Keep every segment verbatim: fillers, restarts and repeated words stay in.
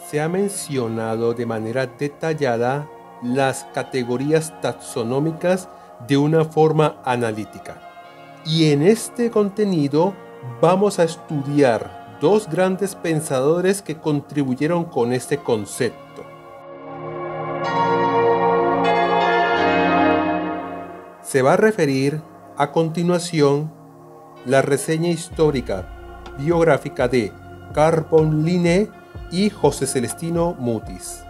se ha mencionado de manera detallada las categorías taxonómicas de una forma analítica. Y en este contenido vamos a estudiar dos grandes pensadores que contribuyeron con este concepto. Se va a referir a continuación la reseña histórica biográfica de Carl von Linné y José Celestino Mutis.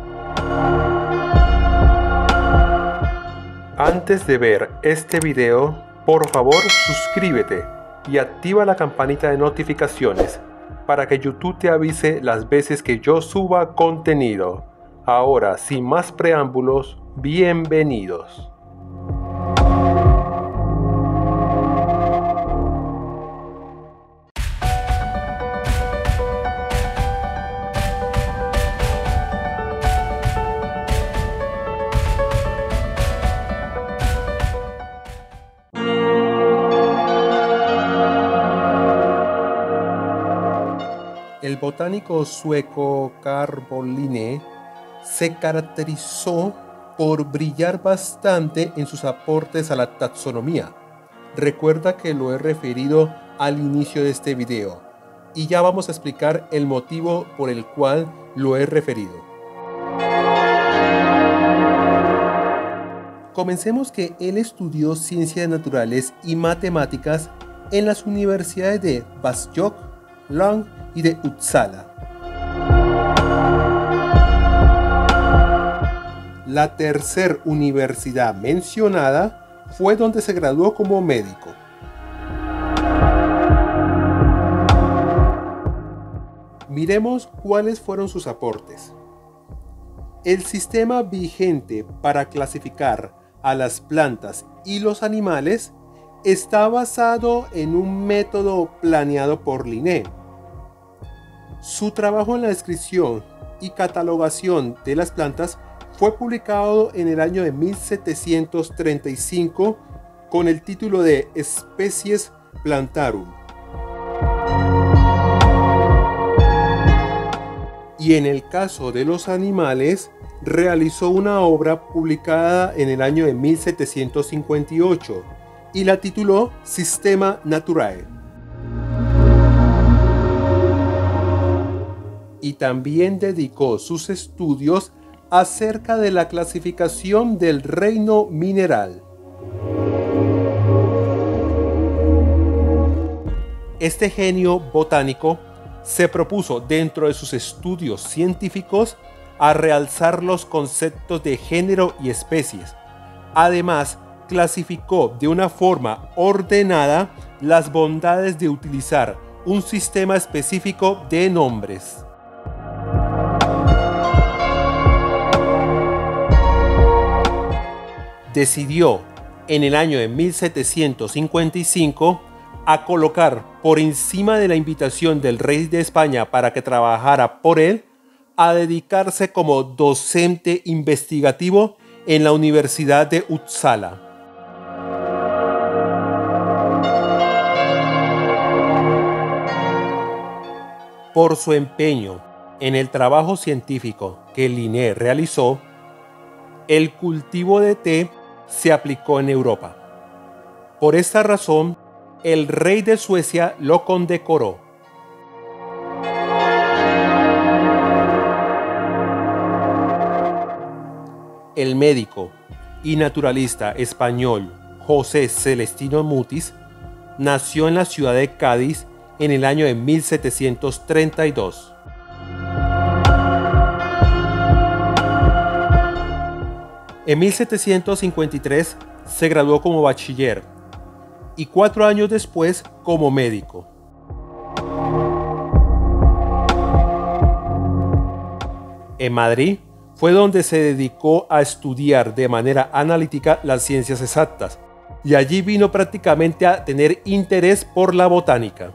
Antes de ver este video, por favor suscríbete y activa la campanita de notificaciones para que YouTube te avise las veces que yo suba contenido. Ahora, sin más preámbulos, bienvenidos. El botánico sueco Carl von Linné se caracterizó por brillar bastante en sus aportes a la taxonomía. Recuerda que lo he referido al inicio de este video y ya vamos a explicar el motivo por el cual lo he referido. Comencemos que él estudió ciencias naturales y matemáticas en las universidades de Växjö, Lund y de Uppsala. La tercera universidad mencionada fue donde se graduó como médico. Miremos cuáles fueron sus aportes. El sistema vigente para clasificar a las plantas y los animales está basado en un método planeado por Linné. Su trabajo en la descripción y catalogación de las plantas fue publicado en el año de mil setecientos treinta y cinco con el título de Species Plantarum. Y en el caso de los animales, realizó una obra publicada en el año de mil setecientos cincuenta y ocho y la tituló Systema Naturae. Y también dedicó sus estudios acerca de la clasificación del reino mineral. Este genio botánico se propuso dentro de sus estudios científicos a realzar los conceptos de género y especies. Además, clasificó de una forma ordenada las bondades de utilizar un sistema específico de nombres. Decidió en el año de mil setecientos cincuenta y cinco a colocar por encima de la invitación del rey de España para que trabajara por él, a dedicarse como docente investigativo en la Universidad de Uppsala. Por su empeño en el trabajo científico que Linné realizó, el cultivo de té se aplicó en Europa. Por esta razón, el rey de Suecia lo condecoró. El médico y naturalista español José Celestino Mutis nació en la ciudad de Cádiz en el año de mil setecientos treinta y dos. En mil setecientos cincuenta y tres se graduó como bachiller y cuatro años después como médico. En Madrid fue donde se dedicó a estudiar de manera analítica las ciencias exactas y allí vino prácticamente a tener interés por la botánica.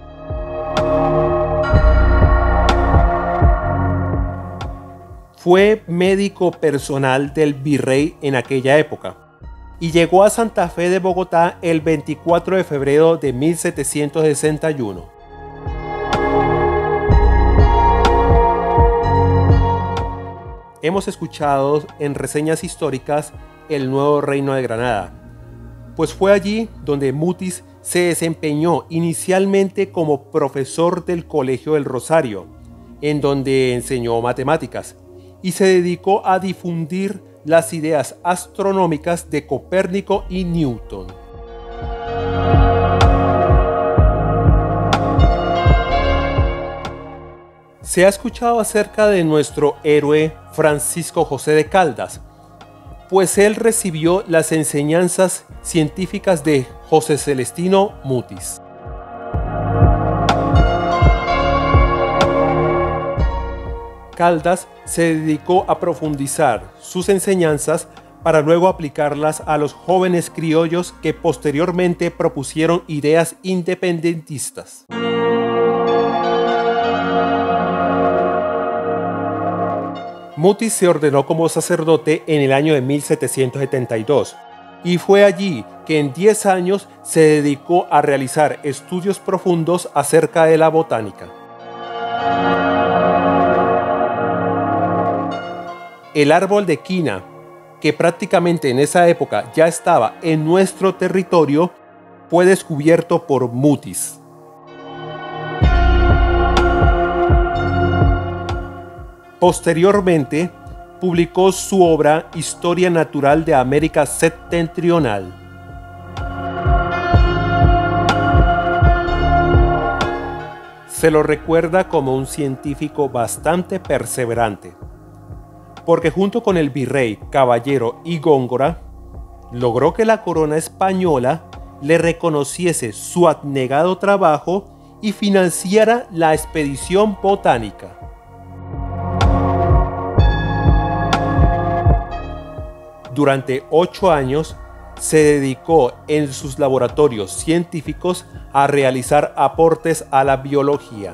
Fue médico personal del virrey en aquella época y llegó a Santa Fe de Bogotá el veinticuatro de febrero de mil setecientos sesenta y uno. hemos escuchado en reseñas históricas el Nuevo Reino de Granada, pues fue allí donde Mutis se desempeñó inicialmente como profesor del Colegio del Rosario, en donde enseñó matemáticas, y se dedicó a difundir las ideas astronómicas de Copérnico y Newton. Se ha escuchado acerca de nuestro héroe Francisco José de Caldas, pues él recibió las enseñanzas científicas de José Celestino Mutis. Caldas se dedicó a profundizar sus enseñanzas para luego aplicarlas a los jóvenes criollos que posteriormente propusieron ideas independentistas. Mutis se ordenó como sacerdote en el año de mil setecientos setenta y dos y fue allí que en diez años se dedicó a realizar estudios profundos acerca de la botánica. El árbol de quina, que prácticamente en esa época ya estaba en nuestro territorio, fue descubierto por Mutis. Posteriormente, publicó su obra Historia Natural de América Septentrional. Se lo recuerda como un científico bastante perseverante, porque junto con el virrey Caballero y Góngora, logró que la corona española le reconociese su abnegado trabajo y financiara la expedición botánica. Durante ocho años se dedicó en sus laboratorios científicos a realizar aportes a la biología.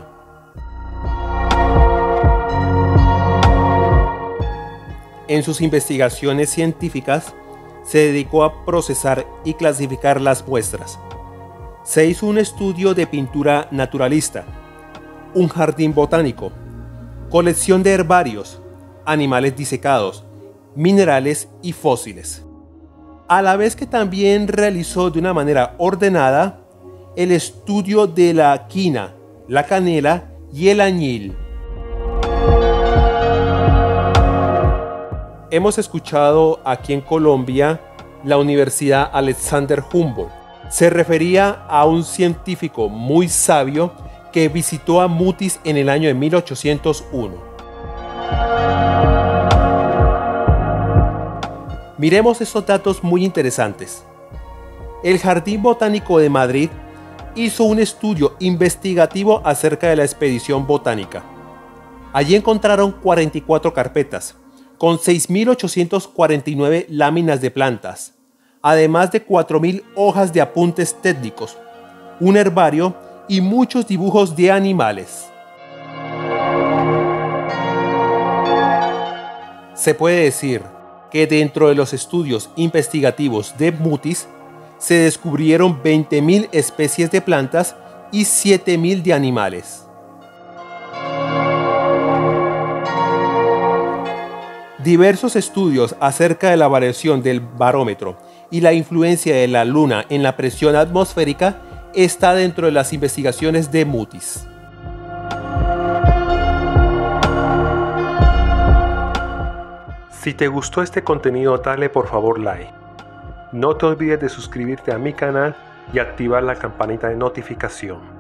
En sus investigaciones científicas se dedicó a procesar y clasificar las muestras. Se hizo un estudio de pintura naturalista, un jardín botánico, colección de herbarios, animales disecados, minerales y fósiles, a la vez que también realizó de una manera ordenada el estudio de la quina, la canela y el añil. Hemos escuchado aquí en Colombia la Universidad Alexander Humboldt. Se refería a un científico muy sabio que visitó a Mutis en el año de mil ochocientos uno. Miremos estos datos muy interesantes. El Jardín Botánico de Madrid hizo un estudio investigativo acerca de la expedición botánica. Allí encontraron cuarenta y cuatro carpetas, con seis mil ochocientas cuarenta y nueve láminas de plantas, además de cuatro mil hojas de apuntes técnicos, un herbario y muchos dibujos de animales. Se puede decir que dentro de los estudios investigativos de Mutis se descubrieron veinte mil especies de plantas y siete mil de animales. Diversos estudios acerca de la variación del barómetro y la influencia de la luna en la presión atmosférica está dentro de las investigaciones de Mutis. Si te gustó este contenido, dale por favor like. No te olvides de suscribirte a mi canal y activar la campanita de notificación.